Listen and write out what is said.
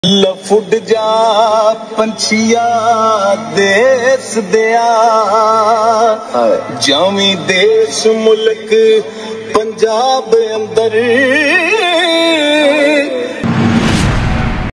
लफुट जा पंछिया देस दिया जावी देश मुल्क पंजाब अंदर